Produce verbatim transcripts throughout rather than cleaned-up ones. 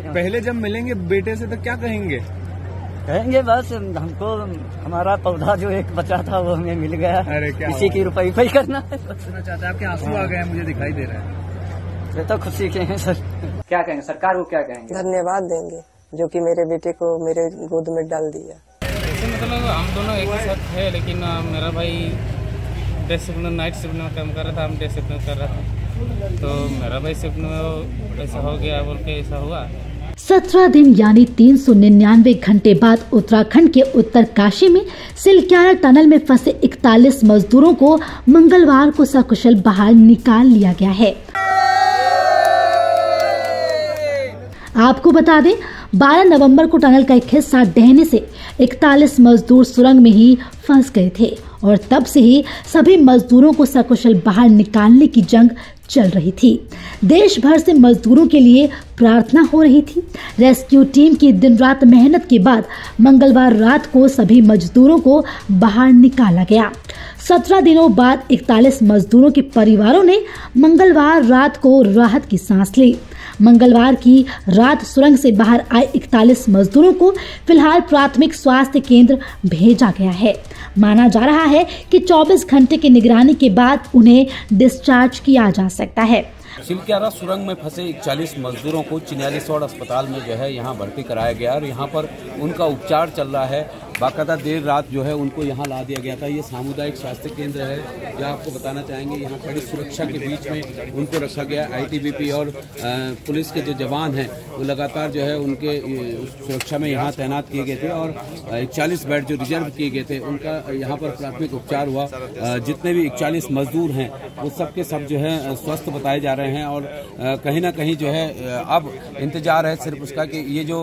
पहले जब मिलेंगे बेटे से तो क्या कहेंगे? कहेंगे बस हमको हमारा पौधा जो एक बचा था वो हमें मिल गया। अरे क्या इसी की रुपये पे करना है। सुनना चाहते हैं, आपके आंसू आ गए हैं, मुझे दिखाई दे रहा है। ये तो खुशी के हैं सर। क्या कहेंगे सरकार को, क्या कहेंगे? धन्यवाद देंगे जो कि मेरे बेटे को मेरे गोद में डाल दिया। ऐसे मतलब हम दोनों एक ही साथ है, लेकिन मेरा भाई डे शिफ्ट में नाइट शिफ्ट में काम कर रहा था, हम डे शिफ्ट में कर रहा था, तो मेरा भाई शिफ्ट में ऐसा हो गया बोल के ऐसा हुआ। सत्रह दिन यानी तीन सौ निन्यानवे घंटे बाद उत्तराखंड के उत्तरकाशी में सिलक्यारा टनल में फंसे इकतालीस मजदूरों को मंगलवार को सकुशल बाहर निकाल लिया गया है। आपको बता दें, बारह नवंबर को टनल का एक हिस्सा ढहने से इकतालीस मजदूर सुरंग में ही फंस गए थे और तब से ही सभी मजदूरों को सकुशल बाहर निकालने की जंग चल रही थी। देश भर से मजदूरों के लिए प्रार्थना हो रही थी। रेस्क्यू टीम की दिन रात मेहनत के बाद मंगलवार रात को सभी मजदूरों को बाहर निकाला गया। सत्रह दिनों बाद इकतालीस मजदूरों के परिवारों ने मंगलवार रात को राहत की सांस ली। मंगलवार की रात सुरंग से बाहर आए इकतालीस मजदूरों को फिलहाल प्राथमिक स्वास्थ्य केंद्र भेजा गया है। माना जा रहा है कि चौबीस घंटे की निगरानी के बाद उन्हें डिस्चार्ज किया जा सकता है। सिलक्यारा सुरंग में फंसे इकतालीस मजदूरों को चिन्यालीसौड़ अस्पताल में जो है यहाँ भर्ती कराया गया और यहाँ पर उनका उपचार चल रहा है। बाकायदा देर रात जो है उनको यहाँ ला दिया गया था। ये सामुदायिक स्वास्थ्य केंद्र है, जो आपको बताना चाहेंगे। यहाँ कड़ी सुरक्षा के बीच में उनको रखा गया। आईटीबीपी और पुलिस के जो जवान हैं वो लगातार जो है उनके सुरक्षा में यहाँ तैनात किए गए थे और इकतालीस बेड जो रिजर्व किए गए थे उनका यहाँ पर प्राथमिक उपचार हुआ। जितने भी इकतालीस मजदूर हैं वो सब के सब जो है स्वस्थ बताए जा रहे हैं और कहीं ना कहीं जो है अब इंतजार है सिर्फ उसका कि ये जो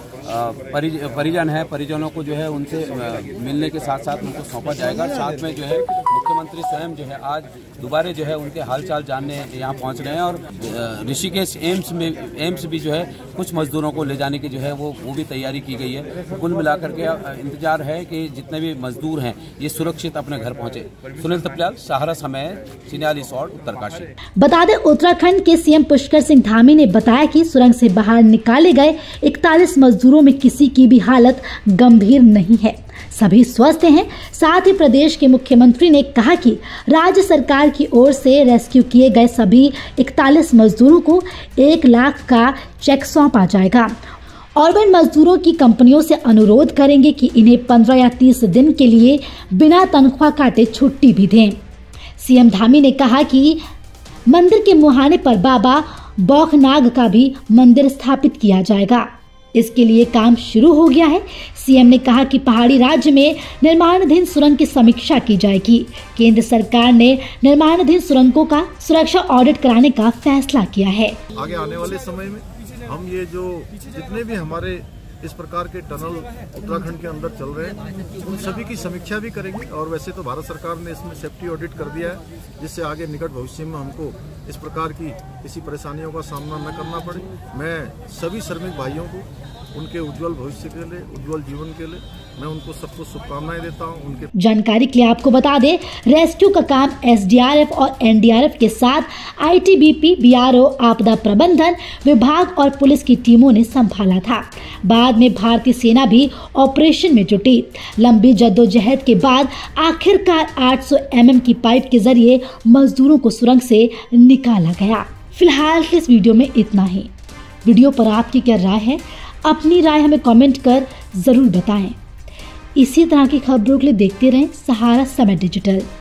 परिजन है, परिजनों को जो है उनसे मिलने के साथ साथ उनको सौंपा जाएगा। साथ में जो है मुख्यमंत्री स्वयं जो है आज दोबारा जो है उनके हालचाल जानने यहाँ पहुँच रहे हैं और ऋषिकेश एम्स में एम्स भी जो है कुछ मजदूरों को ले जाने की जो है वो वो भी तैयारी की गई है। कुल मिलाकर के इंतजार है कि जितने भी मजदूर हैं ये सुरक्षित अपने घर पहुँचे। सुनील तपलियाल, सहारा समय, चिन्यालीसौड़, उत्तरकाशी। बता दें, उत्तराखंड के सीएम पुष्कर सिंह धामी ने बताया कि सुरंग से बाहर निकाले गए इकतालीस मजदूरों में किसी की भी हालत गंभीर नहीं है, सभी स्वस्थ हैं। साथ ही प्रदेश के मुख्यमंत्री ने कहा कि राज्य सरकार की ओर से रेस्क्यू किए गए सभी इकतालीस मजदूरों को एक लाख का चेक सौंपा जाएगा और वे मजदूरों की कंपनियों से अनुरोध करेंगे कि इन्हें पंद्रह या तीस दिन के लिए बिना तनख्वाह काटे छुट्टी भी दें। सीएम धामी ने कहा कि मंदिर के मुहाने पर बाबा बौखनाग का भी मंदिर स्थापित किया जाएगा। इसके लिए काम शुरू हो गया है। सीएम ने कहा कि पहाड़ी राज्य में निर्माणाधीन सुरंग की समीक्षा की जाएगी। केंद्र सरकार ने निर्माणाधीन सुरंगों का सुरक्षा ऑडिट कराने का फैसला किया है। आगे आने वाले समय में हम ये जो जितने भी हमारे इस प्रकार के टनल उत्तराखंड के अंदर चल रहे हैं उन सभी की समीक्षा भी करेंगे और वैसे तो भारत सरकार ने इसमें सेफ्टी ऑडिट कर दिया है, जिससे आगे निकट भविष्य में हमको इस प्रकार की किसी परेशानियों का सामना न करना पड़े। मैं सभी श्रमिक भाइयों को उनके उज्जवल भविष्य के लिए, उज्जवल जीवन के लिए मैं उनको सबको शुभकामनाएं देता हूं। उनके जानकारी के लिए आपको बता दें, रेस्क्यू का काम एसडीआरएफ और एनडीआरएफ के साथ आईटीबीपी, बीआरओ, आपदा प्रबंधन विभाग और पुलिस की टीमों ने संभाला था। बाद में भारतीय सेना भी ऑपरेशन में जुटी। लंबी जद्दोजहद के बाद आखिरकार आठ सौ एम एम की पाइप के जरिए मजदूरों को सुरंग से निकाला गया। फिलहाल इस वीडियो में इतना ही। वीडियो पर आपकी क्या राय है? अपनी राय हमें कमेंट कर जरूर बताएं। इसी तरह की खबरों के लिए देखते रहें सहारा समय डिजिटल।